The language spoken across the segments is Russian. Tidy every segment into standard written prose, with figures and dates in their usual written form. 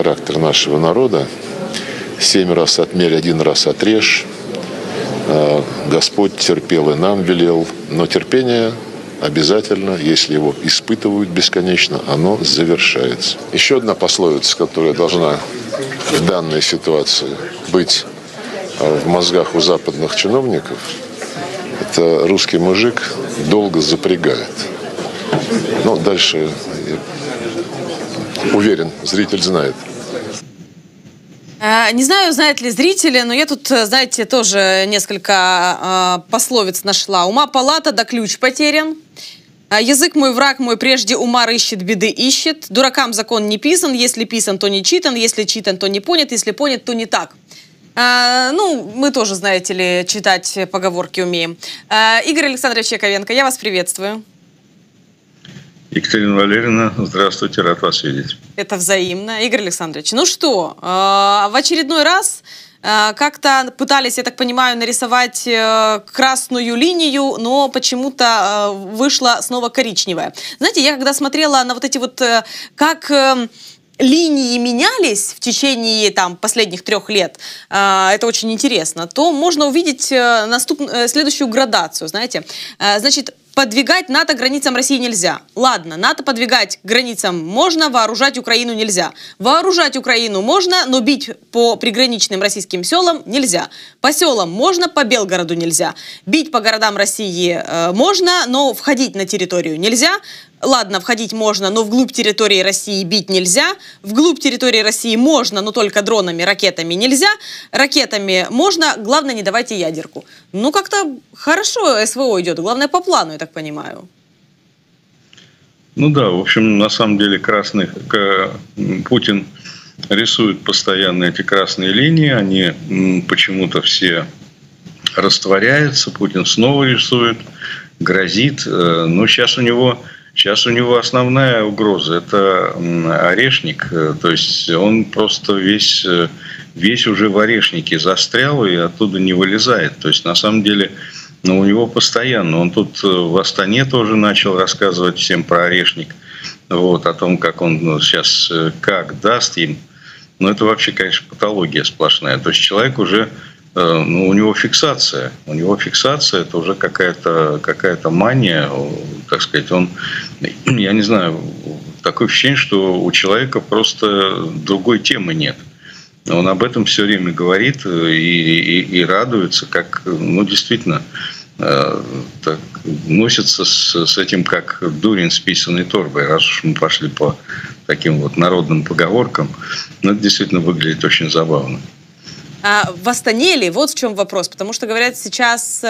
Характер нашего народа: 7 раз отмерь, 1 раз отрежь. Господь терпел и нам велел, но терпение обязательно, если его испытывают бесконечно, оно завершается. Еще одна пословица, которая должна в данной ситуации быть в мозгах у западных чиновников: это русский мужик долго запрягает. Но дальше, я уверен, зритель знает. Не знаю, знают ли зрители, но я тут, знаете, тоже несколько пословиц нашла. Ума палата, да ключ потерян. Язык мой, враг мой, прежде ума рыщет, беды ищет. Дуракам закон не писан, если писан, то не читан, если читан, то не понят, если понят, то не так. Ну, мы тоже, знаете ли, читать поговорки умеем. Игорь Александрович Яковенко, я вас приветствую. Екатерина Валерьевна, здравствуйте, рад вас видеть. Это взаимно. Игорь Александрович, ну что, в очередной раз как-то пытались, я так понимаю, нарисовать красную линию, но почему-то вышла снова коричневая. Знаете, я когда смотрела на вот эти вот, как линии менялись в течение последних 3 лет, это очень интересно, то можно увидеть следующую градацию, знаете. Значит, подвигать НАТО к границам России нельзя. Ладно, НАТО подвигать к границам можно, вооружать Украину нельзя. Вооружать Украину можно, но бить по приграничным российским селам нельзя. По селам можно, по Белгороду нельзя. Бить по городам России можно, но входить на территорию нельзя. Ладно, входить можно, но вглубь территории России бить нельзя. Вглубь территории России можно, но только дронами, ракетами нельзя. Ракетами можно, главное, не давайте ядерку. Ну, как-то хорошо СВО идет, главное, по плану, я так понимаю. Ну да, в общем, на самом деле Путин рисует постоянно эти красные линии, они почему-то все растворяются, Путин снова рисует, грозит, но сейчас у него основная угроза – это орешник, то есть он просто весь уже в орешнике застрял и оттуда не вылезает. То есть на самом деле у него постоянно, он тут в Астане тоже начал рассказывать всем про орешник, вот, о том, как он сейчас как даст им. Но это вообще, конечно, патология сплошная. То есть человек уже, у него фиксация. Это уже какая-то мания, так сказать. Я не знаю, такое ощущение, что у человека просто другой темы нет. Он об этом все время говорит и радуется, как, действительно, так, носится с этим, как дурень с писаной торбой, раз уж мы пошли по таким вот народным поговоркам. Но это действительно выглядит очень забавно. В Астане ли? Вот в чем вопрос. Потому что, говорят, сейчас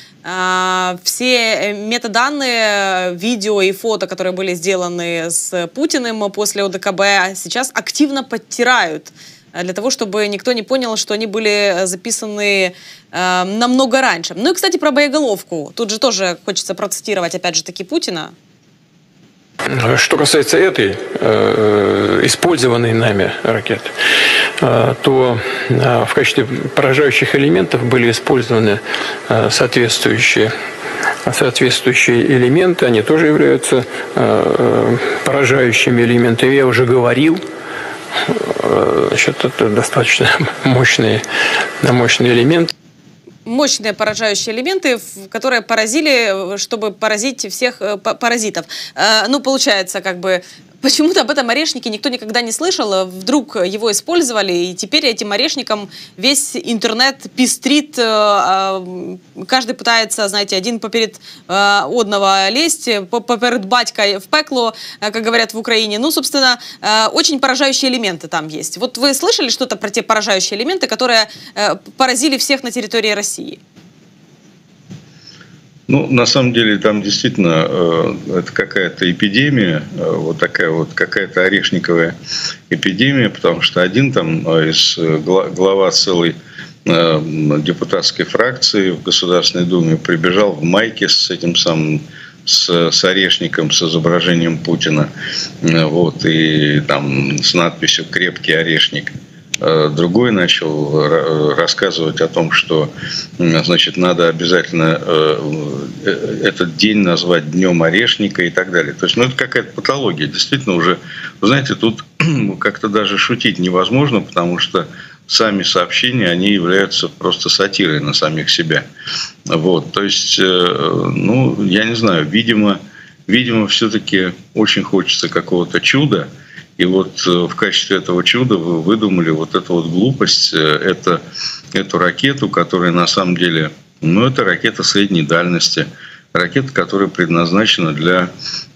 все метаданные, видео и фото, которые были сделаны с Путиным после ОДКБ, сейчас активно подтирают для того, чтобы никто не понял, что они были записаны намного раньше. Ну и, кстати, про боеголовку. Тут же тоже хочется процитировать, опять же таки, Путина. Что касается этой использованной нами ракеты, то в качестве поражающих элементов были использованы соответствующие элементы. Они тоже являются поражающими элементами. Я уже говорил, это достаточно мощные элементы. Мощные поражающие элементы, которые поразили, чтобы поразить всех паразитов. Ну, получается, как бы, почему-то об этом орешнике никто никогда не слышал. Вдруг его использовали, и теперь этим орешником весь интернет пестрит. Каждый пытается, знаете, один поперед одного лезть, поперед батька в пекло, как говорят в Украине. Ну, собственно, очень поражающие элементы там есть. Вот вы слышали что-то про те поражающие элементы, которые поразили всех на территории России? На самом деле там действительно это какая-то эпидемия, вот такая вот какая-то орешниковая эпидемия, потому что один глава целой депутатской фракции в Государственной Думе прибежал в майке с этим самым, с орешником, с изображением Путина, вот, и там с надписью «Крепкий орешник». Другой начал рассказывать о том, что, значит, надо обязательно этот день назвать Днем Орешника и так далее. То есть, это какая-то патология. Действительно уже, вы знаете, тут как-то даже шутить невозможно, потому что сами сообщения, они являются просто сатирой на самих себя. Вот, то есть, ну, я не знаю, видимо, все-таки очень хочется какого-то чуда. И вот в качестве этого чуда вы выдумали вот эту вот глупость, эту ракету, которая на самом деле, ну, это ракета средней дальности, ракета, которая предназначена для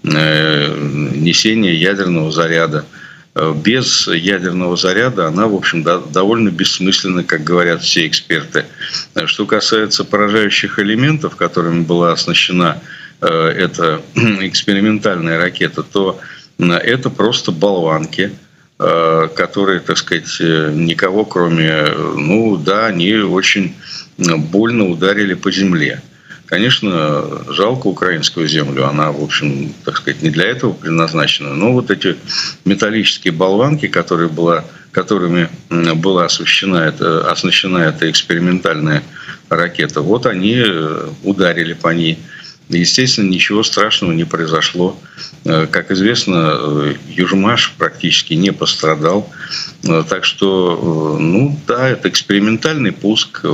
несения ядерного заряда. Без ядерного заряда она, в общем, довольно бессмысленна, как говорят все эксперты. Что касается поражающих элементов, которыми была оснащена эта экспериментальная ракета, то это просто болванки, которые, так сказать, никого кроме... Ну да, они очень больно ударили по земле. Конечно, жалко украинскую землю, она, в общем, так сказать, не для этого предназначена. Но вот эти металлические болванки, которыми была оснащена эта экспериментальная ракета, вот они ударили по ней. Естественно, ничего страшного не произошло. Как известно, Южмаш практически не пострадал. Так что, ну да, это экспериментальный пуск,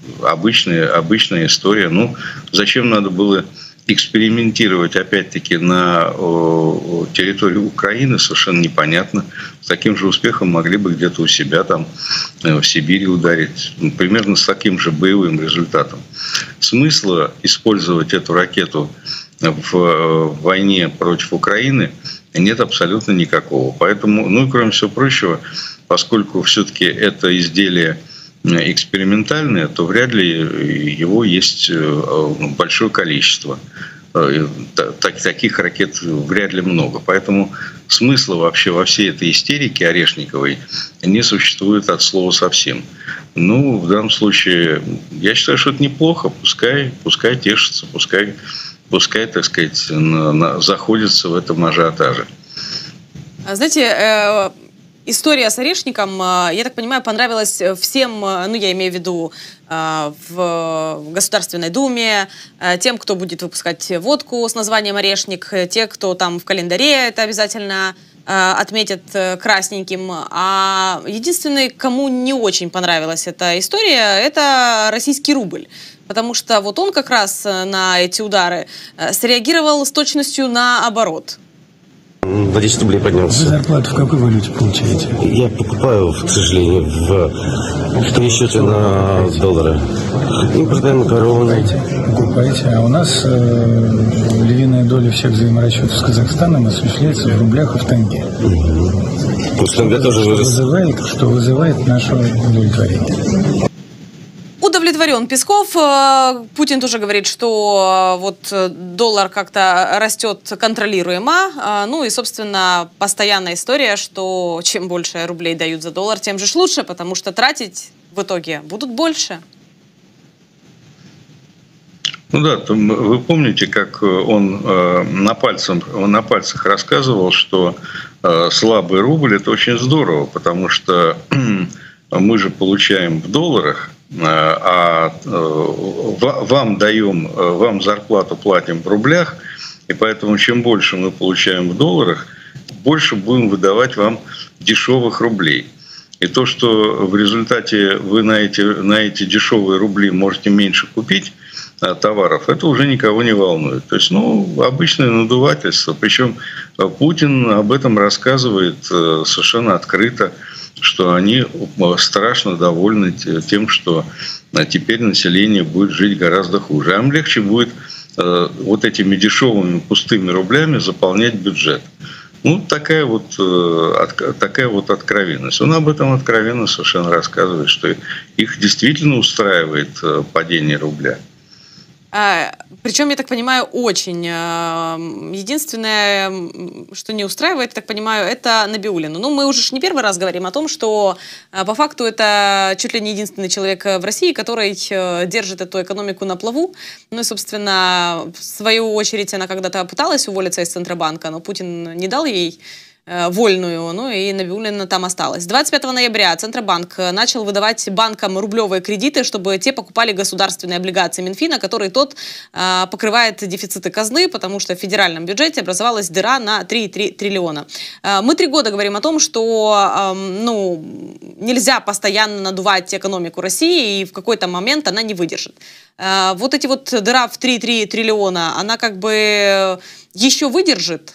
обычная история. Ну, зачем надо было экспериментировать, опять-таки, на территории Украины, совершенно непонятно. С таким же успехом могли бы где-то у себя там в Сибири ударить. Примерно с таким же боевым результатом. Смысла использовать эту ракету в войне против Украины нет абсолютно никакого. Поэтому, ну и кроме всего прочего, поскольку все-таки это изделие экспериментальное, то вряд ли его есть большое количество. Таких ракет вряд ли много. Поэтому смысла вообще во всей этой истерике Орешниковой не существует от слова совсем. Ну, в данном случае, я считаю, что это неплохо. Пускай тешится, пускай, так сказать, заходится в этом ажиотаже. Знаете, история с Орешником, я так понимаю, понравилась всем, ну, я имею в виду в Государственной Думе, тем, кто будет выпускать водку с названием «Орешник», те, кто там в календаре это обязательно отметят красненьким. А единственный, кому не очень понравилась эта история, это российский рубль. Потому что вот он как раз на эти удары среагировал с точностью наоборот. На 10 рублей поднялся. Вы зарплату в какой валюте получаете? Я покупаю, к сожалению, в пересчете на доллары. Импортные макароны. Покупаете. А у нас львиная доля всех взаиморасчетов с Казахстаном осуществляется в рублях и в тенге. Тенге тоже вырос. Что вызывает наше удовлетворение. Удовлетворен Песков. Путин тоже говорит, что вот доллар как-то растет контролируемо. Ну и, собственно, постоянная история, что чем больше рублей дают за доллар, тем же лучше, потому что тратить в итоге будут больше. Ну да, вы помните, как он на пальцах рассказывал, что слабый рубль – это очень здорово, потому что мы же получаем в долларах, а вам зарплату платим в рублях, и поэтому чем больше мы получаем в долларах, больше будем выдавать вам дешевых рублей. И то, что в результате вы на эти дешевые рубли можете меньше купить товаров, это уже никого не волнует. То есть, ну, обычное надувательство. Причем Путин об этом рассказывает совершенно открыто, что они страшно довольны тем, что теперь население будет жить гораздо хуже. А им легче будет вот этими дешевыми пустыми рублями заполнять бюджет. Ну, такая вот откровенность. Он об этом откровенно совершенно рассказывает, что их действительно устраивает падение рубля. Причем, я так понимаю, очень. Единственное, что не устраивает, я так понимаю, это Набиуллину. Ну, мы уже не первый раз говорим о том, что по факту это чуть ли не единственный человек в России, который держит эту экономику на плаву. Ну и, собственно, в свою очередь, она когда-то пыталась уволиться из Центробанка, но Путин не дал ей вольную, ну и Набиуллина там осталась. 25 ноября Центробанк начал выдавать банкам рублевые кредиты, чтобы те покупали государственные облигации Минфина, которые тот покрывает дефициты казны, потому что в федеральном бюджете образовалась дыра на 3,3 триллиона. Мы 3 года говорим о том, что нельзя постоянно надувать экономику России, и в какой-то момент она не выдержит. Вот эти вот дыра в 3,3 триллиона, она как бы еще выдержит?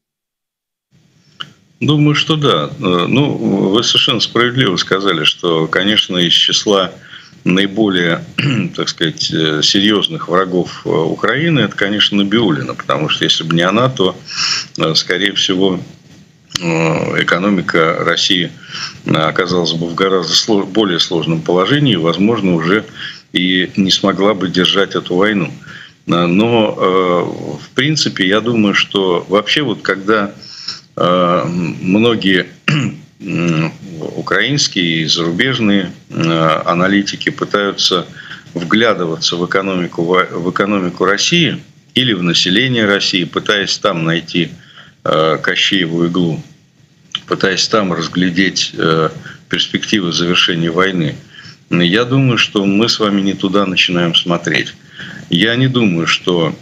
Думаю, что да. Ну, вы совершенно справедливо сказали, что, конечно, из числа наиболее, так сказать, серьезных врагов Украины, это, конечно, Набиуллина, потому что если бы не она, то, скорее всего, экономика России оказалась бы в гораздо более сложном положении, и, возможно, уже и не смогла бы держать эту войну. Но, в принципе, я думаю, что вообще вот когда многие украинские и зарубежные аналитики пытаются вглядываться в экономику России или в население России, пытаясь там найти Кощееву иглу, пытаясь там разглядеть перспективы завершения войны. Я думаю, что мы с вами не туда начинаем смотреть. Я не думаю, что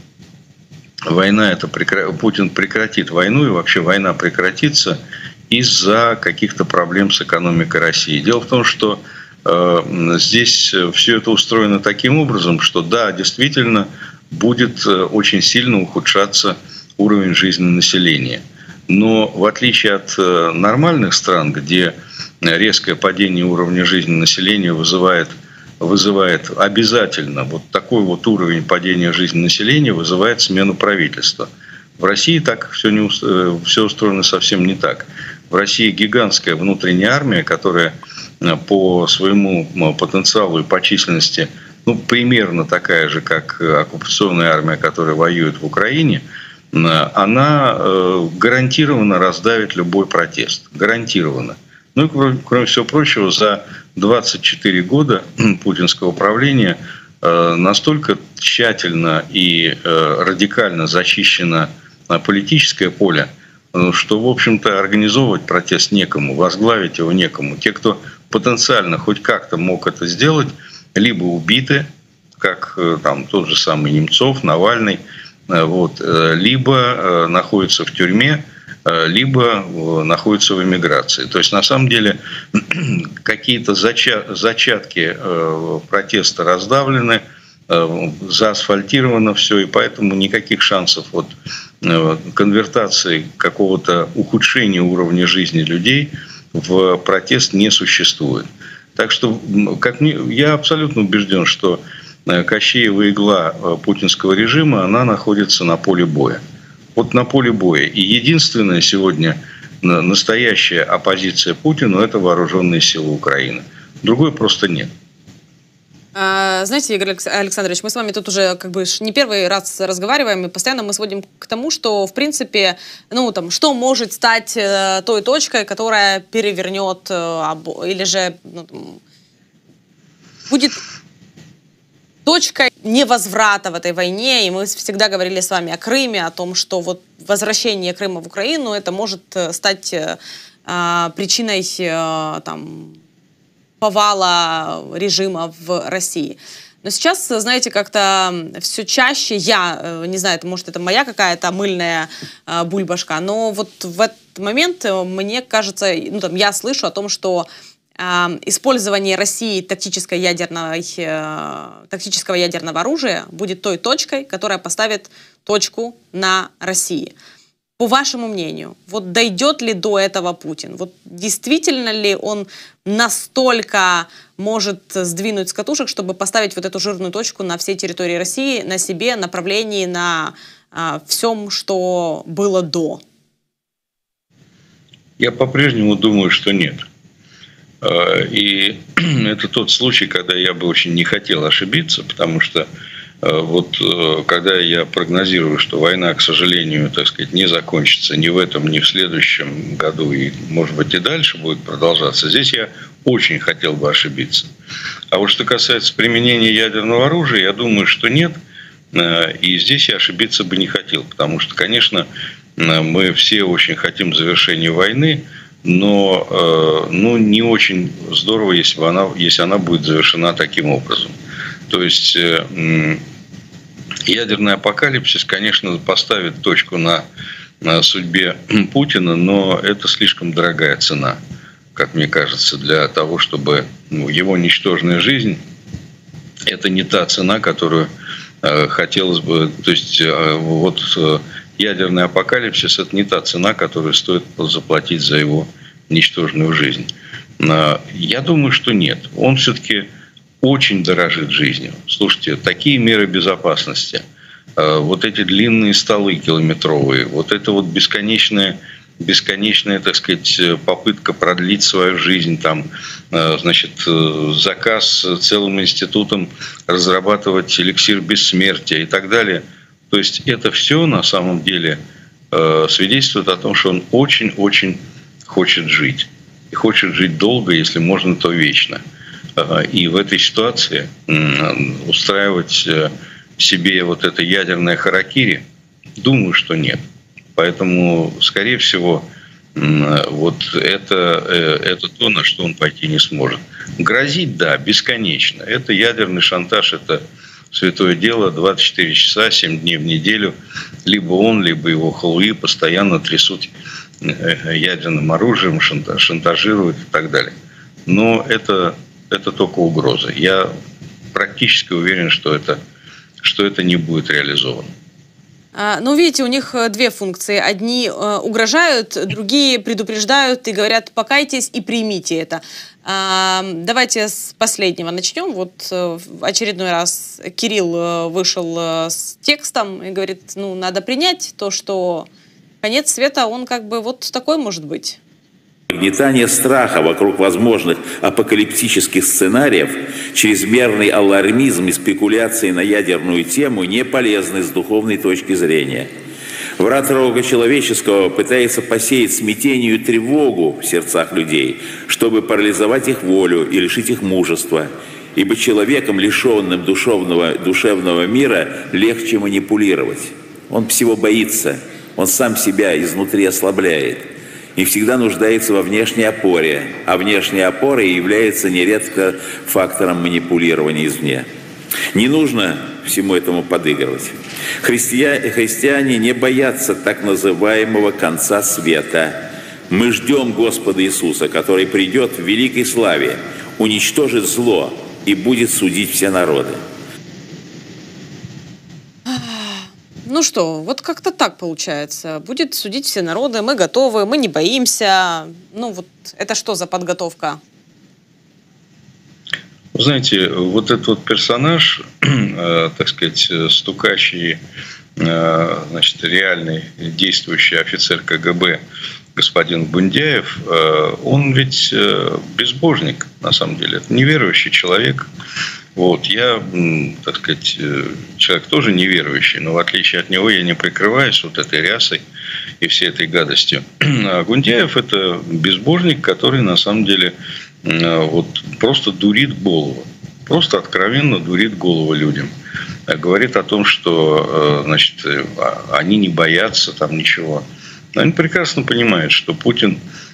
Путин прекратит войну, и вообще война прекратится из-за каких-то проблем с экономикой России. Дело в том, что здесь все это устроено таким образом, что да, действительно будет очень сильно ухудшаться уровень жизни населения. Но в отличие от нормальных стран, где резкое падение уровня жизни населения вызывает обязательно вот такой вот уровень падения жизни населения вызывает смену правительства. В России так все устроено совсем не так. В России гигантская внутренняя армия, которая по своему потенциалу и по численности примерно такая же, как оккупационная армия, которая воюет в Украине, она гарантированно раздавит любой протест. Гарантированно. Ну и, кроме всего прочего, за 24 года путинского правления настолько тщательно и радикально зачищено политическое поле, что, в общем-то, организовывать протест некому, возглавить его некому. Те, кто потенциально хоть как-то мог это сделать, либо убиты, как там тот же самый Немцов, Навальный, либо находятся в тюрьме, либо находятся в эмиграции. То есть, на самом деле, какие-то зачатки протеста раздавлены, заасфальтировано все, и поэтому никаких шансов конвертации какого-то ухудшения уровня жизни людей в протест не существует. Так что я абсолютно убежден, что Кощеева игла путинского режима, она находится на поле боя. Вот на поле боя. И единственная сегодня настоящая оппозиция Путину – это вооруженные силы Украины. Другой просто нет. Знаете, Игорь Александрович, мы с вами тут уже не первый раз разговариваем, и постоянно мы сводим к тому, что, в принципе, что может стать той точкой, которая перевернет, или же будет точкой невозврата в этой войне. И мы всегда говорили с вами о Крыме, о том, что вот возвращение Крыма в Украину, это может стать причиной повала режима в России. Но сейчас, знаете, как-то все чаще я, не знаю, может, это моя какая-то мыльная бульбашка, но вот в этот момент мне кажется, я слышу о том, что использование России тактического ядерного оружия будет той точкой, которая поставит точку на России. По вашему мнению, вот дойдет ли до этого Путин? Вот действительно ли он настолько может сдвинуть с катушек, чтобы поставить вот эту жирную точку на всей территории России, на себе, направлении, на всем, что было до? Я по-прежнему думаю, что нет. И это тот случай, когда я бы очень не хотел ошибиться, потому что когда я прогнозирую, что война, к сожалению, не закончится ни в этом, ни в следующем году, и, может быть, и дальше будет продолжаться, здесь я очень хотел бы ошибиться. А вот что касается применения ядерного оружия, я думаю, что нет, и здесь я ошибиться бы не хотел, потому что, конечно, мы все очень хотим завершения войны, но не очень здорово, если она будет завершена таким образом. То есть ядерный апокалипсис, конечно, поставит точку на судьбе Путина, но это слишком дорогая цена, как мне кажется, для того, чтобы его ничтожная жизнь, это не та цена, которую хотелось бы, то есть вот ядерный апокалипсис – это не та цена, которую стоит заплатить за его ничтожную жизнь. Я думаю, что нет. Он все-таки очень дорожит жизнью. Слушайте, такие меры безопасности, вот эти длинные столы километровые, вот это вот бесконечная, так сказать, попытка продлить свою жизнь, там, значит, заказ целым институтом разрабатывать эликсир бессмертия и так далее. То есть это все на самом деле свидетельствует о том, что он очень-очень хочет жить. И хочет жить долго, если можно, то вечно. И в этой ситуации устраивать себе вот это ядерное харакири, думаю, что нет. Поэтому, скорее всего, вот это то, на что он пойти не сможет. Грозить, да, бесконечно. Это ядерный шантаж, это святое дело, 24 часа, 7 дней в неделю. Либо он, либо его халуи постоянно трясут ядерным оружием, шантажируют и так далее. Но это только угроза. Я практически уверен, что это не будет реализовано. Ну, видите, у них две функции. Одни угрожают, другие предупреждают и говорят: покайтесь и примите это. Давайте с последнего начнем. Вот в очередной раз Кирилл вышел с текстом и говорит: ну, надо принять то, что конец света, он как бы вот такой может быть. Нагнетание страха вокруг возможных апокалиптических сценариев, чрезмерный алармизм и спекуляции на ядерную тему не полезны с духовной точки зрения. Враг рода человеческого пытается посеять смятение и тревогу в сердцах людей, чтобы парализовать их волю и лишить их мужества. Ибо человеком, лишенным душевного мира, легче манипулировать. Он всего боится, он сам себя изнутри ослабляет и всегда нуждается во внешней опоре, а внешняя опора является нередко фактором манипулирования извне. Не нужно всему этому подыгрывать. Христиане не боятся так называемого конца света. Мы ждем Господа Иисуса, который придет в великой славе, уничтожит зло и будет судить все народы. Ну что, вот как-то так получается. Будет судить все народы, мы готовы, мы не боимся. Ну вот это что за подготовка? Вы знаете, вот этот вот персонаж, так сказать, стукачий, значит, реальный действующий офицер КГБ господин Бундяев, он ведь безбожник, на самом деле. Это неверующий человек. Вот, я, так сказать, человек тоже неверующий, но в отличие от него я не прикрываюсь вот этой рясой и всей этой гадостью. А Гундяев – это безбожник, который на самом деле вот просто дурит голову. Просто откровенно дурит голову людям. Говорит о том, что, значит, они не боятся там ничего. Они прекрасно понимают, что Путин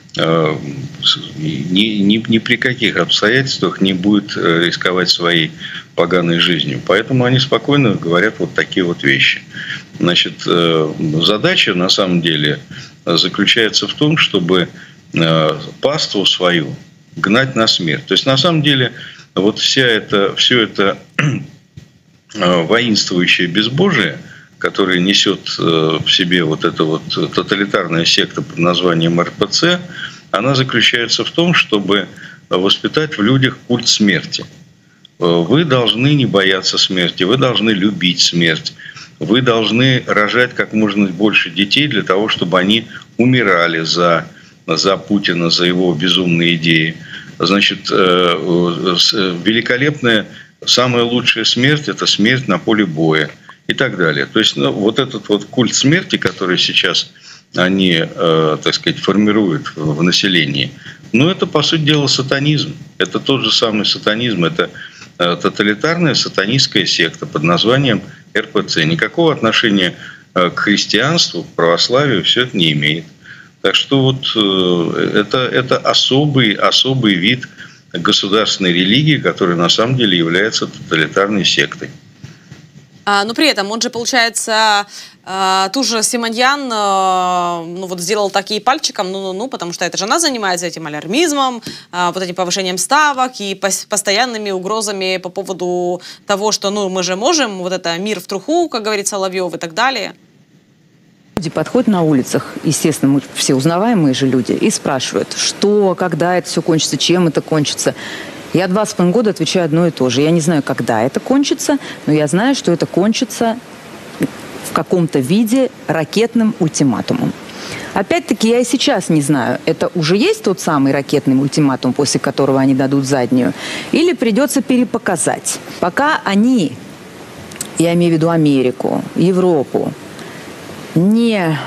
ни при каких обстоятельствах не будет рисковать своей поганой жизнью. Поэтому они спокойно говорят вот такие вот вещи. Значит, задача на самом деле заключается в том, чтобы паству свою гнать на смерть. То есть на самом деле вот все это воинствующее безбожие, которое несет в себе вот эта вот тоталитарная секта под названием РПЦ, она заключается в том, чтобы воспитать в людях культ смерти. Вы должны не бояться смерти, вы должны любить смерть, вы должны рожать как можно больше детей для того, чтобы они умирали за Путина, за его безумные идеи. Значит, великолепная, самая лучшая смерть – это смерть на поле боя и так далее. То есть вот этот вот культ смерти, который сейчас они, так сказать, формируют в населении, но это, по сути дела, сатанизм. Это тот же самый сатанизм, это тоталитарная сатанистская секта под названием РПЦ. Никакого отношения к христианству, к православию все это не имеет. Так что вот это особый вид государственной религии, которая на самом деле является тоталитарной сектой. Но при этом он же, получается, ту же Симоньян сделал такие пальчиком, потому что эта жена занимается этим алярмизмом, вот этим повышением ставок и постоянными угрозами по поводу того, что мы же можем, вот это мир в труху, как говорит Соловьев, и так далее. Люди подходят на улицах, естественно, мы все узнаваемые же люди, и спрашивают, что, когда это все кончится, чем это кончится. Я 2,5 года отвечаю одно и то же. Я не знаю, когда это кончится, но я знаю, что это кончится в каком-то виде ракетным ультиматумом. Опять-таки, я и сейчас не знаю, это уже есть тот самый ракетный ультиматум, после которого они дадут заднюю, или придется перепоказать. Пока они, я имею в виду Америку, Европу, не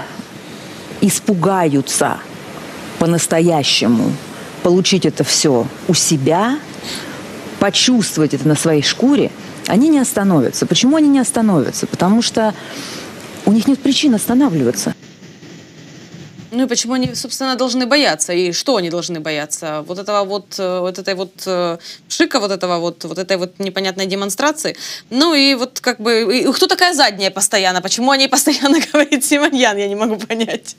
испугаются по-настоящему получить это все у себя, почувствовать это на своей шкуре, они не остановятся. Почему они не остановятся? Потому что у них нет причин останавливаться. И почему они, собственно, должны бояться? И что они должны бояться? Вот этой пшика, вот этой непонятной демонстрации. И кто такая задняя постоянно? Почему о ней постоянно говорит Симоньян? Я не могу понять.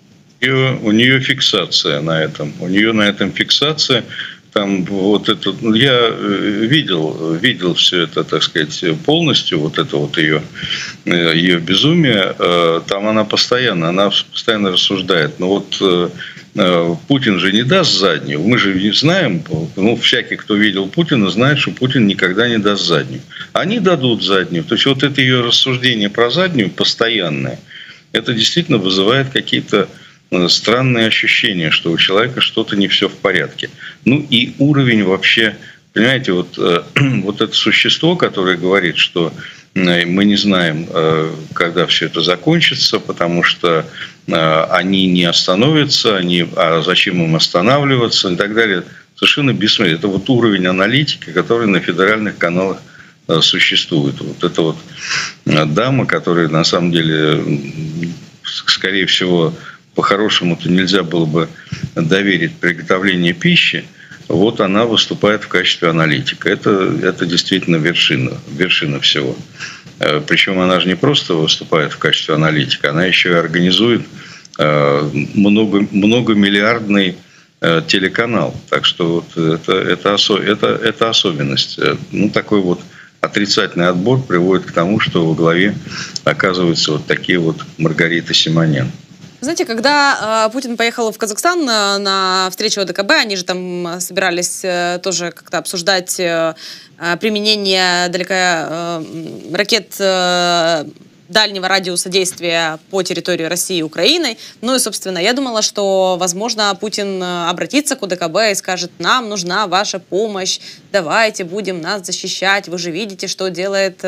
У нее фиксация на этом. У нее на этом фиксация. Там я видел все это, так сказать, полностью, ее безумие. Там она постоянно рассуждает. Но Путин же не даст заднюю. Мы же не знаем, всякий, кто видел Путина, знает, что Путин никогда не даст заднюю. Они дадут заднюю. То есть это ее рассуждение про заднюю постоянное, это действительно вызывает какие-то странные ощущения, что у человека что-то не все в порядке. И уровень вообще, понимаете, это существо, которое говорит, что мы не знаем, когда все это закончится, потому что они не остановятся, а зачем им останавливаться и так далее. Совершенно бессмысленно. Это уровень аналитики, который на федеральных каналах существует. Это дама, которая на самом деле, скорее всего, по-хорошему-то нельзя было бы доверить приготовление пищи, она выступает в качестве аналитика. Это действительно вершина всего. Причем она же не просто выступает в качестве аналитика, она еще и организует многомиллиардный телеканал. Так что это особенность. Такой отрицательный отбор приводит к тому, что во главе оказываются такие Маргарита Симоньян. Знаете, когда Путин поехал в Казахстан на встречу ОДКБ, они же там собирались тоже как-то обсуждать применение ракет дальнего радиуса действия по территории России и Украины. И, собственно, я думала, что, возможно, Путин обратится к ОДКБ и скажет: нам нужна ваша помощь, давайте будем нас защищать, вы же видите, что делает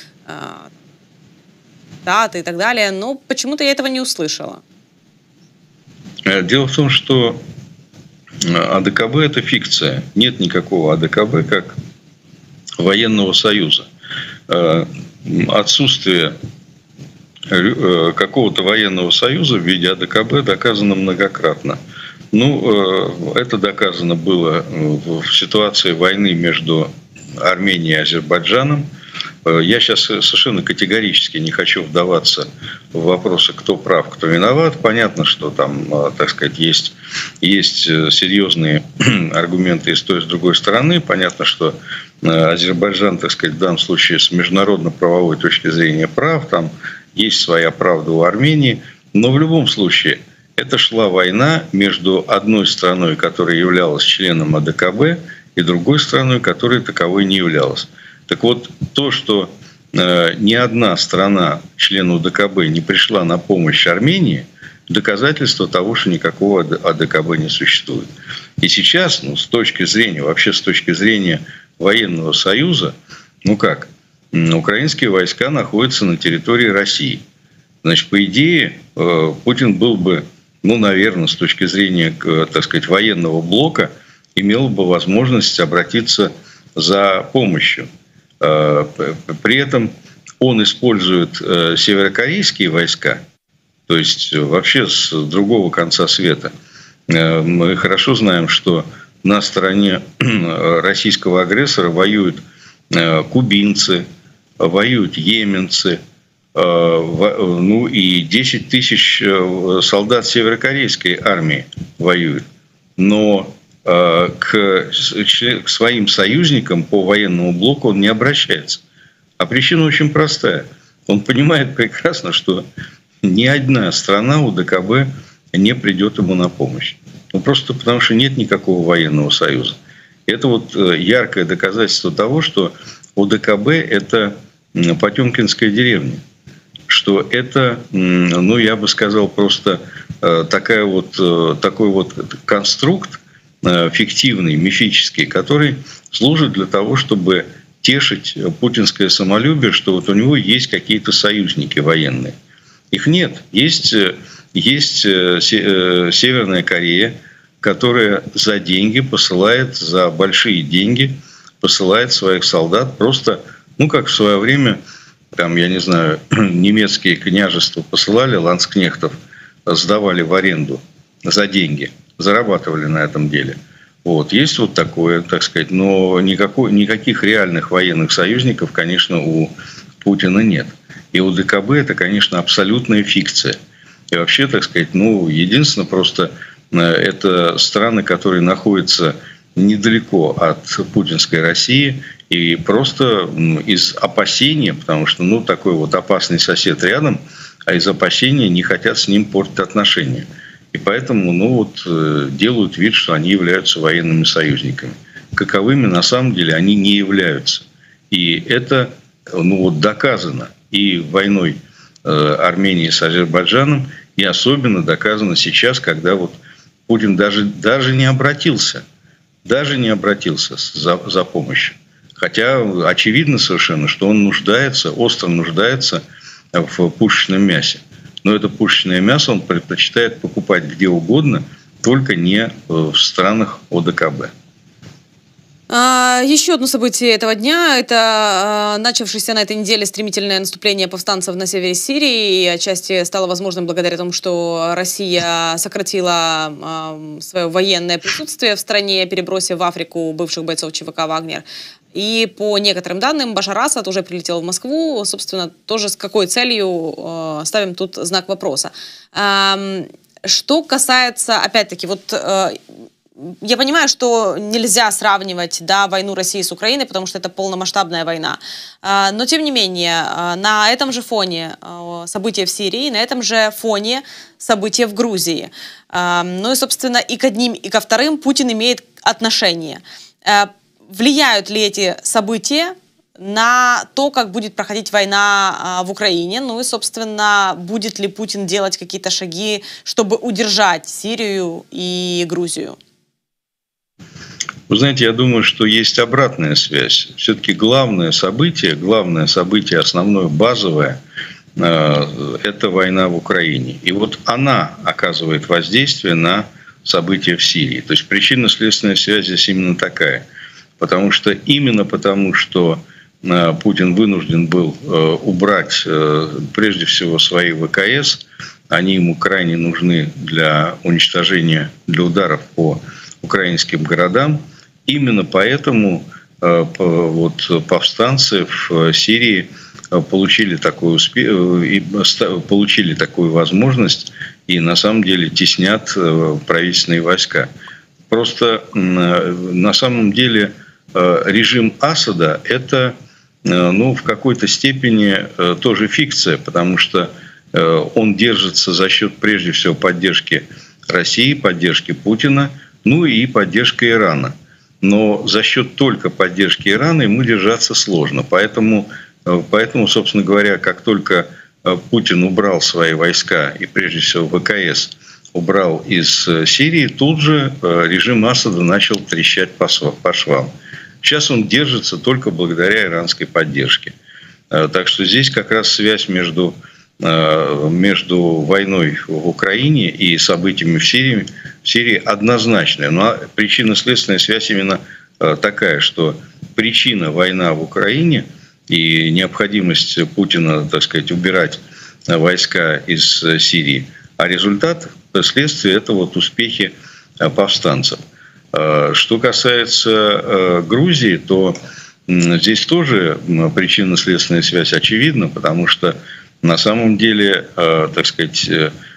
Штаты и так далее. Но почему-то я этого не услышала. Дело в том, что АДКБ – это фикция. Нет никакого АДКБ как военного союза. Отсутствие какого-то военного союза в виде АДКБ доказано многократно. Это доказано было в ситуации войны между Арменией и Азербайджаном. Я сейчас совершенно категорически не хочу вдаваться в вопросы, кто прав, кто виноват. Понятно, что там, так сказать, есть серьезные аргументы и с той, и с другой стороны. Понятно, что Азербайджан, так сказать, в данном случае с международно-правовой точки зрения прав. Там есть своя правда у Армении. Но в любом случае это шла война между одной страной, которая являлась членом АДКБ, и другой страной, которая таковой не являлась. Так вот, то, что ни одна страна, член ОДКБ, не пришла на помощь Армении, доказательство того, что никакого АДКБ не существует. И сейчас, с точки зрения военного союза, украинские войска находятся на территории России. Значит, по идее, Путин был бы, наверное, с точки зрения, так сказать, военного блока, имел бы возможность обратиться за помощью. При этом он использует северокорейские войска, то есть вообще с другого конца света. Мы хорошо знаем, что на стороне российского агрессора воюют кубинцы, воюют йеменцы, ну и 10 тысяч солдат северокорейской армии воюют. Но к своим союзникам по военному блоку он не обращается. А причина очень простая. Он понимает прекрасно, что ни одна страна УДКБ не придет ему на помощь. Ну, просто потому, что нет никакого военного союза. Это вот яркое доказательство того, что УДКБ – это потемкинская деревня. Что это, ну, я бы сказал, просто такой вот конструкт фиктивный, мифический, который служит для того, чтобы тешить путинское самолюбие, что вот у него есть какие-то союзники военные. Их нет. Есть Северная Корея, которая за деньги посылает, за большие деньги посылает своих солдат просто, ну, как в свое время, там, я не знаю, немецкие княжества посылали ландскнехтов, сдавали в аренду за деньги, зарабатывали на этом деле. Вот. Есть вот такое, так сказать, но никаких реальных военных союзников, конечно, у Путина нет. И УДКБ – это, конечно, абсолютная фикция. И вообще, так сказать, ну, единственное, просто это страны, которые находятся недалеко от путинской России, и просто из опасения, потому что, ну, такой вот опасный сосед рядом, а из опасения не хотят с ним портить отношения. И поэтому, ну, вот, делают вид, что они являются военными союзниками. Каковыми на самом деле они не являются. И это, ну, вот, доказано и войной Армении с Азербайджаном, и особенно доказано сейчас, когда вот Путин даже не обратился за помощью. Хотя очевидно совершенно, что он остро нуждается в пушечном мясе. Но это пушечное мясо он предпочитает покупать где угодно, только не в странах ОДКБ. Еще одно событие этого дня – это начавшееся на этой неделе стремительное наступление повстанцев на севере Сирии. И отчасти стало возможным благодаря тому, что Россия сократила свое военное присутствие в стране, перебросив в Африку бывших бойцов ЧВК «Вагнер». И по некоторым данным, Башар Асад уже прилетел в Москву. Собственно, тоже с какой целью, ставим тут знак вопроса. Что касается, опять-таки, вот... Я понимаю, что нельзя сравнивать, да, войну России с Украиной, потому что это полномасштабная война. Но, тем не менее, на этом же фоне события в Сирии, на этом же фоне события в Грузии. Ну и, собственно, и к одним, и ко вторым Путин имеет отношение. Влияют ли эти события на то, как будет проходить война в Украине? Ну и, собственно, будет ли Путин делать какие-то шаги, чтобы удержать Сирию и Грузию? Вы знаете, я думаю, что есть обратная связь. Все-таки главное событие, основное, базовое, это война в Украине. И вот она оказывает воздействие на события в Сирии. То есть причинно-следственная связь здесь именно такая. Потому что Путин вынужден был убрать прежде всего свои ВКС. Они ему крайне нужны для уничтожения, для ударов по украинским городам. Именно поэтому вот повстанцы в Сирии получили такую возможность и на самом деле теснят правительственные войска. Просто на самом деле режим Асада – это, ну, в какой-то степени тоже фикция, потому что он держится за счет, прежде всего, поддержки России, поддержки Путина, ну и поддержки Ирана. Но за счет только поддержки Ирана ему держаться сложно. Поэтому, собственно говоря, как только Путин убрал свои войска, и прежде всего ВКС убрал из Сирии, тут же режим Асада начал трещать по швам. Сейчас он держится только благодаря иранской поддержке. Так что здесь как раз связь между войной в Украине и событиями в Сирии однозначная. Но причинно-следственная связь именно такая, что причина война в Украине и необходимость Путина, так сказать, убирать войска из Сирии. А результат, следствие – это вот успехи повстанцев. Что касается Грузии, то здесь тоже причинно-следственная связь очевидна, потому что на самом деле, так сказать,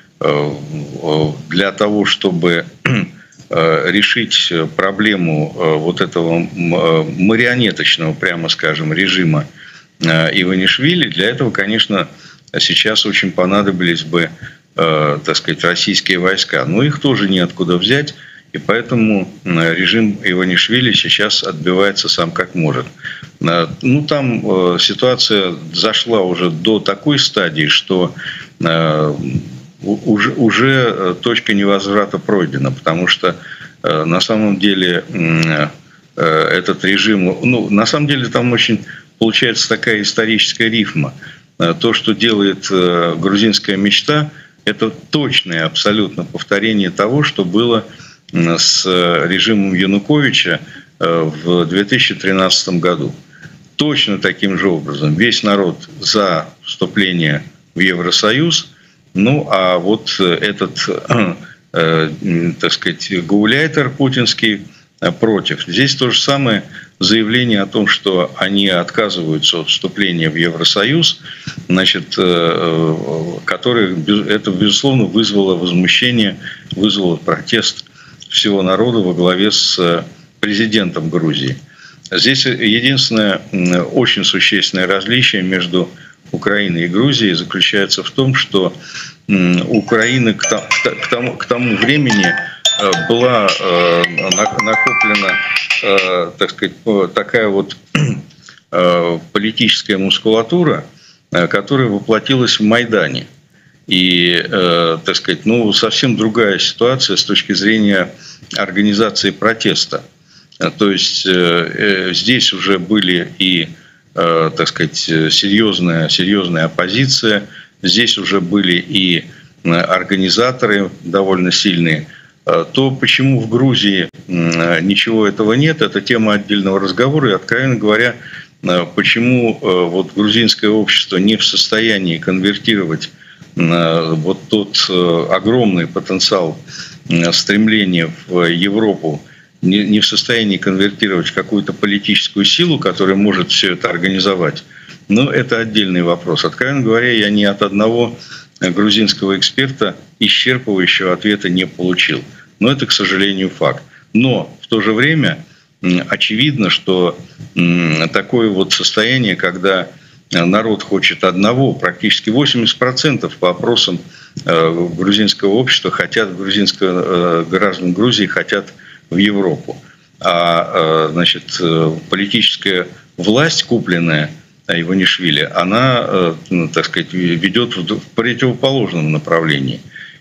для того, чтобы решить проблему вот этого марионеточного, прямо скажем, режима Иванишвили, для этого, конечно, сейчас очень понадобились бы, так сказать, российские войска. Но их тоже неоткуда взять, и поэтому режим Иванишвили сейчас отбивается сам как может. Ну, там ситуация зашла уже до такой стадии, что уже точка невозврата пройдена, потому что на самом деле этот режим... Ну, на самом деле там очень получается такая историческая рифма. То, что делает грузинская мечта, это точное абсолютно повторение того, что было с режимом Януковича в 2013 году. Точно таким же образом. Весь народ за вступление в Евросоюз, ну а вот этот, так сказать, гауляйтер путинский против. Здесь то же самое заявление о том, что они отказываются от вступления в Евросоюз, значит, которое, это, безусловно, вызвало возмущение, вызвало протест всего народа во главе с президентом Грузии. Здесь единственное очень существенное различие между Украиной и Грузией заключается в том, что Украина к тому времени была накоплена, так сказать, такая вот политическая мускулатура, которая воплотилась в Майдане. И, так сказать, ну, совсем другая ситуация с точки зрения организации протеста. То есть здесь уже были и, так сказать, серьезная оппозиция, здесь уже были и организаторы довольно сильные. То почему в Грузии ничего этого нет, это тема отдельного разговора. И, откровенно говоря, почему вот грузинское общество не в состоянии конвертировать вот тот огромный потенциал стремления в Европу, не в состоянии конвертировать в какую-то политическую силу, которая может все это организовать. Но это отдельный вопрос. Откровенно говоря, я ни от одного грузинского эксперта исчерпывающего ответа не получил. Но это, к сожалению, факт. Но в то же время очевидно, что такое вот состояние, когда народ хочет одного, практически 80% по опросам грузинского общества хотят, граждан Грузии хотят в Европу. А, значит, политическая власть, купленная Иванишвили, она, так сказать, ведет в противоположном направлении.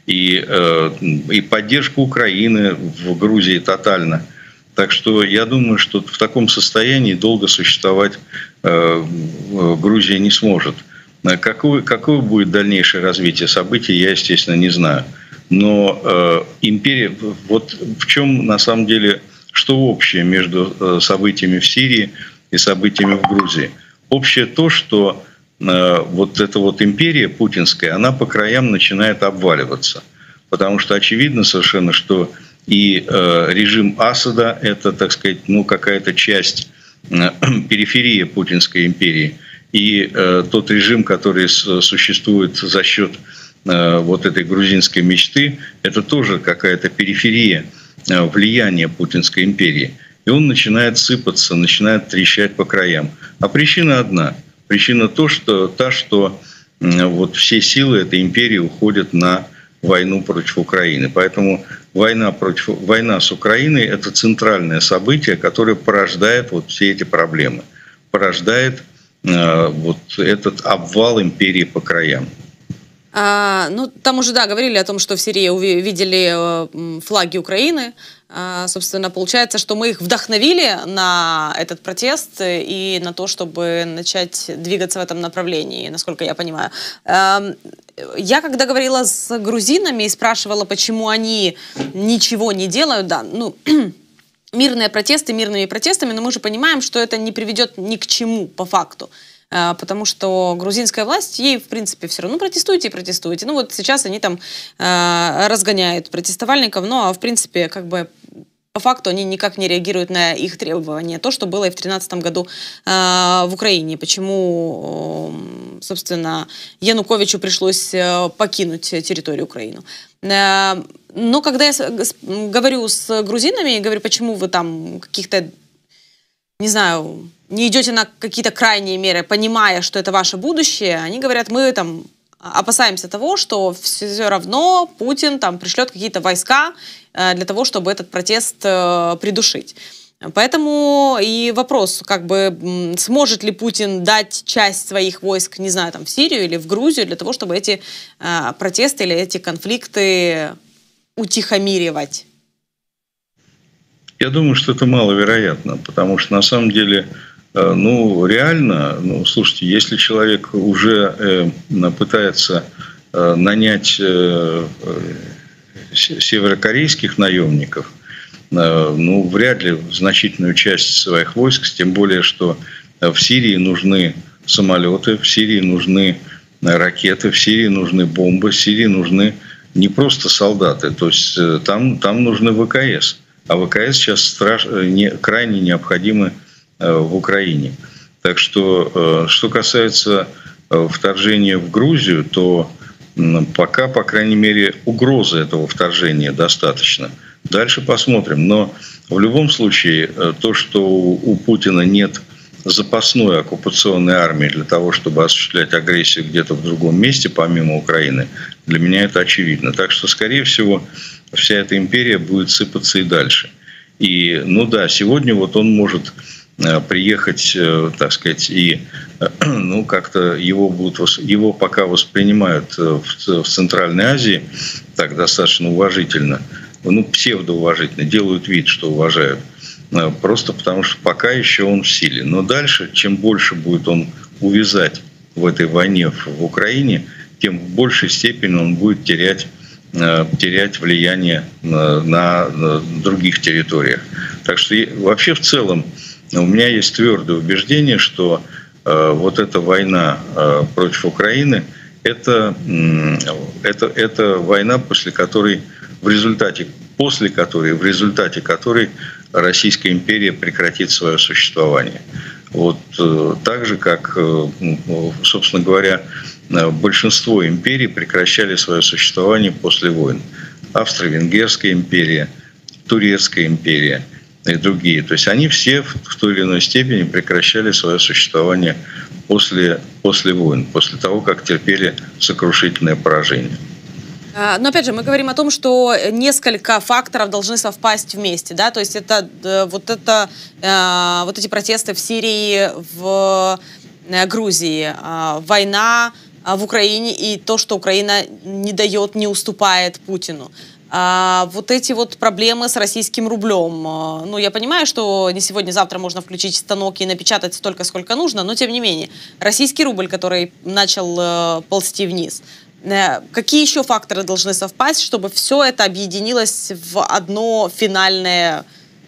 И поддержка Украины в Грузии тотальна. Так что я думаю, что в таком состоянии долго существовать Грузия не сможет. Какое будет дальнейшее развитие событий, я, естественно, не знаю. Но империя, вот в чем на самом деле, что общее между событиями в Сирии и событиями в Грузии? Общее то, что вот эта вот империя путинская, она по краям начинает обваливаться. Потому что очевидно совершенно, что и режим Асада – это, так сказать, ну, какая-то часть периферии путинской империи, и тот режим, который существует за счет вот этой грузинской мечты, это тоже какая-то периферия влияния путинской империи. И он начинает сыпаться, начинает трещать по краям. А причина одна. Причина та, что вот все силы этой империи уходят на войну против Украины. Поэтому война с Украиной – это центральное событие, которое порождает вот все эти проблемы. Порождает вот этот обвал империи по краям. Ну, там уже, да, говорили о том, что в Сирии увидели флаги Украины. Собственно, получается, что мы их вдохновили на этот протест и на то, чтобы начать двигаться в этом направлении, насколько я понимаю. Я, когда говорила с грузинами и спрашивала, почему они ничего не делают, да, ну, мирные протесты мирными протестами, но мы же понимаем, что это не приведет ни к чему по факту. потому что грузинская власть, ей, в принципе, все равно протестуйте и протестуйте. Ну вот сейчас они там разгоняют протестовальников, но, в принципе, как бы по факту они никак не реагируют на их требования. То, что было и в 2013 году в Украине. Почему, собственно, Януковичу пришлось покинуть территорию Украины. Но когда я говорю с грузинами, говорю, почему вы там каких-то, не знаю, не идете на какие-то крайние меры, понимая, что это ваше будущее, они говорят, мы там опасаемся того, что все равно Путин там пришлет какие-то войска для того, чтобы этот протест придушить. Поэтому и вопрос, как бы, сможет ли Путин дать часть своих войск, не знаю, там, в Сирию или в Грузию, для того, чтобы эти протесты или эти конфликты утихомиривать? Я думаю, что это маловероятно, потому что на самом деле, реально, слушайте, если человек уже пытается нанять северокорейских наемников, вряд ли значительную часть своих войск, тем более, что в Сирии нужны самолеты, в Сирии нужны ракеты, в Сирии нужны бомбы, в Сирии нужны не просто солдаты, то есть там нужны ВКС, а ВКС сейчас крайне необходимы в Украине. Так что, что касается вторжения в Грузию, то пока, по крайней мере, угрозы этого вторжения достаточно. Дальше посмотрим. Но в любом случае, то, что у Путина нет запасной оккупационной армии для того, чтобы осуществлять агрессию где-то в другом месте, помимо Украины, для меня это очевидно. Так что, скорее всего, вся эта империя будет сыпаться и дальше. И, сегодня вот он может приехать, так сказать, и как-то его пока воспринимают в Центральной Азии так достаточно уважительно, псевдоуважительно, делают вид, что уважают. Просто потому, что пока еще он в силе. Но дальше, чем больше будет он увязать в этой войне в Украине, тем в большей степени он будет терять влияние на других территориях. Так что вообще в целом у меня есть твердое убеждение, что вот эта война против Украины – это война, в результате которой Российская империя прекратит свое существование. Вот так же, как, собственно говоря, большинство империй прекращали свое существование после войн. Австро-Венгерская империя, Турецкая империя и другие. То есть они все в той или иной степени прекращали свое существование после войн, после того, как терпели сокрушительное поражение. Но опять же, мы говорим о том, что несколько факторов должны совпасть вместе, да, то есть это вот эти протесты в Сирии, в Грузии, война в Украине и то, что Украина не уступает Путину. Вот эти вот проблемы с российским рублем. Я понимаю, что не сегодня-завтра можно включить станок и напечатать столько, сколько нужно, но тем не менее, российский рубль, который начал ползти вниз. Какие еще факторы должны совпасть, чтобы все это объединилось в одно финальное,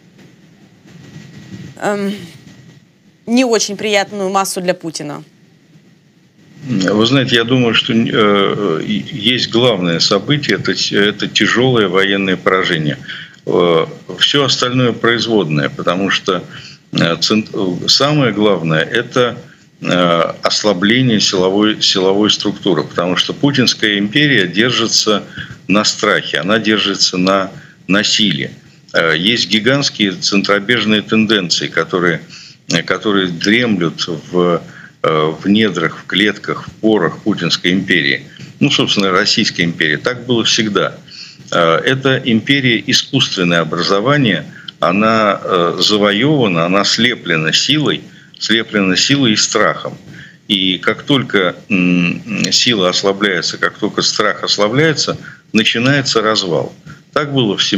не очень приятную массу для Путина? Вы знаете, я думаю, что есть главное событие – это тяжелое военное поражение. Все остальное производное, потому что самое главное – это ослабление силовой структуры, потому что путинская империя держится на страхе, она держится на насилии. Есть гигантские центробежные тенденции, которые дремлют в недрах, в клетках, в порах путинской империи. Собственно, Российской империи. Так было всегда. Это империя искусственное образование, она завоевана, она слеплена силой и страхом. И как только сила ослабляется, как только страх ослабляется, начинается развал. Так было в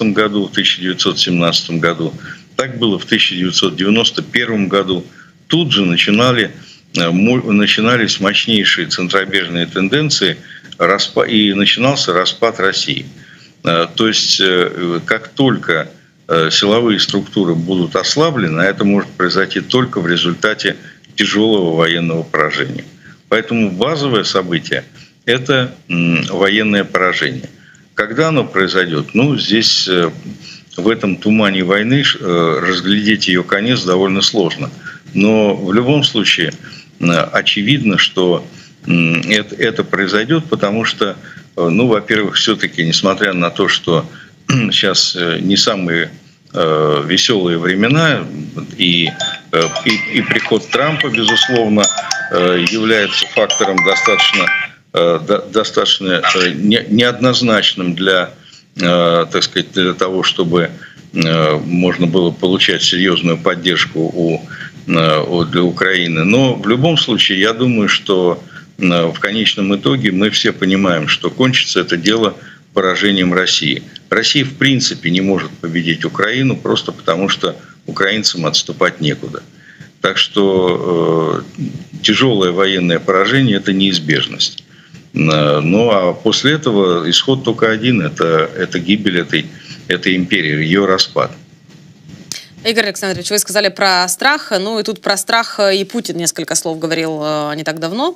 1917 году, так было в 1991 году. Тут же начинались мощнейшие центробежные тенденции, и начинался распад России. То есть, как только силовые структуры будут ослаблены, а это может произойти только в результате тяжелого военного поражения. Поэтому базовое событие – это военное поражение. Когда оно произойдет? Ну, здесь в этом тумане войны разглядеть ее конец довольно сложно. Но в любом случае очевидно, что это произойдет, потому что, ну, во-первых, все-таки, несмотря на то, что сейчас не самые веселые времена, и приход Трампа, безусловно, является фактором достаточно неоднозначным для, так сказать, для того, чтобы можно было получать серьезную поддержку для Украины. Но в любом случае, я думаю, что в конечном итоге мы все понимаем, что кончится это дело поражением России. Россия в принципе не может победить Украину просто потому, что украинцам отступать некуда. Так что тяжелое военное поражение – это неизбежность. Ну а после этого исход только один – это гибель этой империи, ее распад. Игорь Александрович, вы сказали про страх, ну и тут про страх и Путин несколько слов говорил не так давно.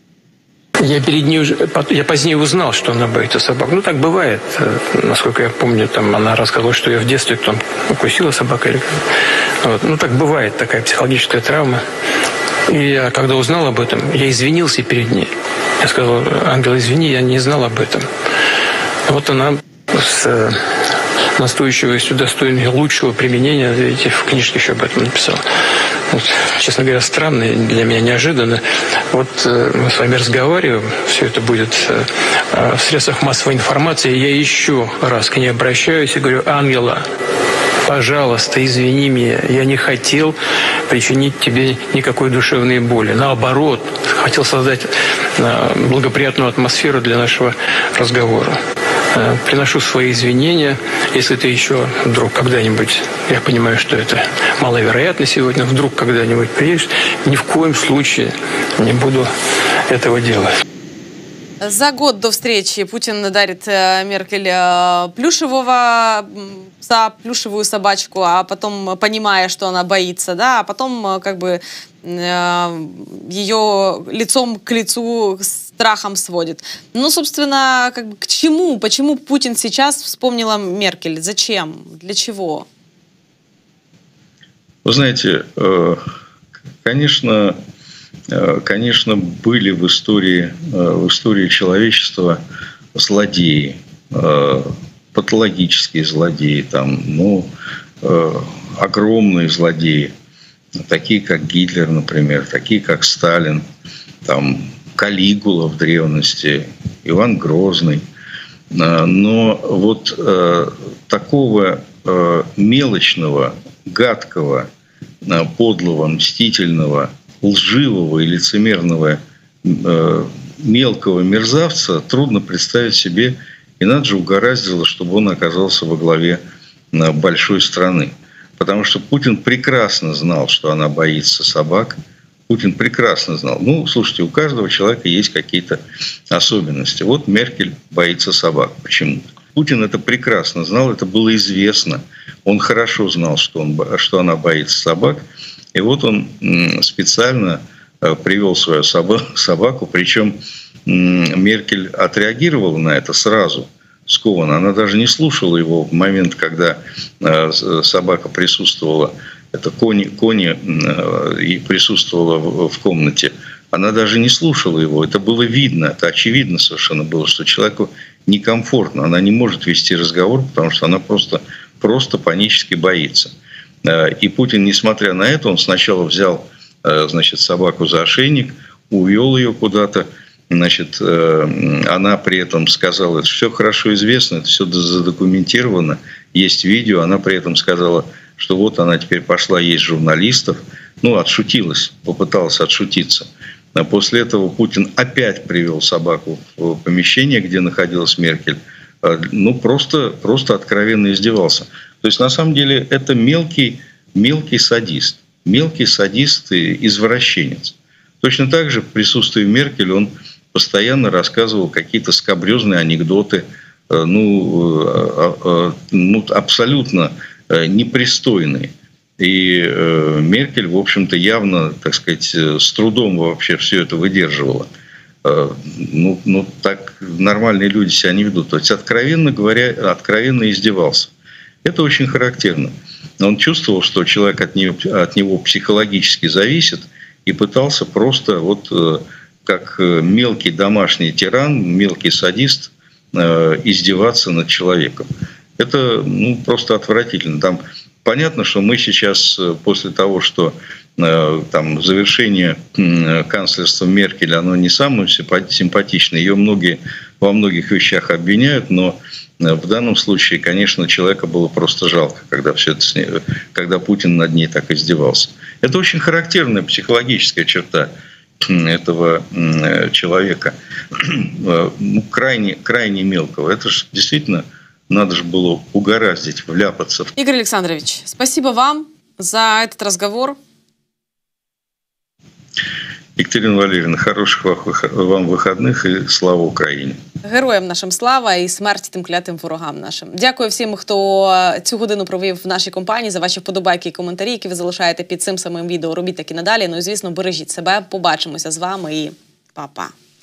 Я позднее узнал, что она боится собак. Ну, так бывает. Насколько я помню, там она рассказывала, что ее в детстве там укусила собака. Вот. Ну, так бывает, такая психологическая травма. И я, когда узнал об этом, я извинился перед ней. Я сказал: Ангела, извини, я не знал об этом. Вот она с настойчивостью, достойной лучшего применения, видите, в книжке еще об этом написала. Вот, честно говоря, странно, для меня неожиданно. Вот мы с вами разговариваем, все это будет в средствах массовой информации. Я еще раз к ней обращаюсь и говорю: Ангела, пожалуйста, извини меня, я не хотел причинить тебе никакой душевной боли. Наоборот, хотел создать благоприятную атмосферу для нашего разговора. Приношу свои извинения. Если ты еще вдруг когда-нибудь, я понимаю, что это маловероятно сегодня, вдруг когда-нибудь приедешь, ни в коем случае не буду этого делать. За год до встречи Путин дарит Меркель плюшевого пса, плюшевую собачку, а потом, понимая, что она боится, да, а потом как бы ее лицом к лицу страхом сводит. Ну, собственно, как бы к чему? Почему Путин сейчас вспомнила Меркель? Зачем? Для чего? Вы знаете, конечно, были в истории человечества злодеи, патологические злодеи, там, ну, огромные злодеи, такие как Гитлер, например, такие как Сталин, там, Калигула в древности, Иван Грозный. Но вот такого мелочного, гадкого, подлого, мстительного, лживого и лицемерного мелкого мерзавца трудно представить себе, и надо же угораздило, чтобы он оказался во главе большой страны. Потому что Путин прекрасно знал, что она боится собак. Путин прекрасно знал. Ну, слушайте, у каждого человека есть какие-то особенности. Вот Меркель боится собак. Почему? Путин это прекрасно знал, это было известно. Он хорошо знал, что она боится собак. И вот он специально привел свою собаку, причем Меркель отреагировала на это сразу, скованно. Она даже не слушала его в момент, когда собака присутствовала, это Кони и присутствовала в комнате. Она даже не слушала его. Это было видно, это очевидно совершенно было, что человеку некомфортно. Она не может вести разговор, потому что она просто панически боится. И Путин, несмотря на это, он сначала взял, значит, собаку за ошейник, увел ее куда-то. Значит, она при этом сказала, это все хорошо известно, это все задокументировано, есть видео. Она при этом сказала, что вот она теперь пошла есть журналистов. Ну, отшутилась, попыталась отшутиться. А после этого Путин опять привел собаку в помещение, где находилась Меркель. Ну, просто откровенно издевался. То есть, на самом деле, это мелкий садист. Мелкий садист и извращенец. Точно так же в присутствии Меркель он постоянно рассказывал какие-то скабрёзные анекдоты, абсолютно непристойные. И Меркель, в общем-то, явно, так сказать, с трудом вообще все это выдерживала. Ну, так нормальные люди себя не ведут. То есть, откровенно говоря, откровенно издевался. Это очень характерно. Он чувствовал, что человек от него психологически зависит, и пытался просто вот как мелкий домашний тиран, мелкий садист издеваться над человеком. Это просто отвратительно. Там понятно, что мы сейчас после того, что там завершение канцлерства Меркель, оно не самое симпатичное, ее во многих вещах обвиняют, но в данном случае, конечно, человека было просто жалко, когда Путин над ней так издевался. Это очень характерная психологическая черта этого человека, крайне мелкого. Это же действительно надо же было угораздить, вляпаться. Игорь Александрович, спасибо вам за этот разговор. Екатерина Валерьевна, хороших вам вихідних і слава Україні. Героям нашим слава і смерть тим клятим ворогам нашим. Дякую всім, хто цю годину провів в нашій компанії, за ваші вподобайки і коментарі, які ви залишаєте під цим самим відео. Робіть так і надалі. Ну і, звісно, бережіть себе. Побачимося з вами і па-па.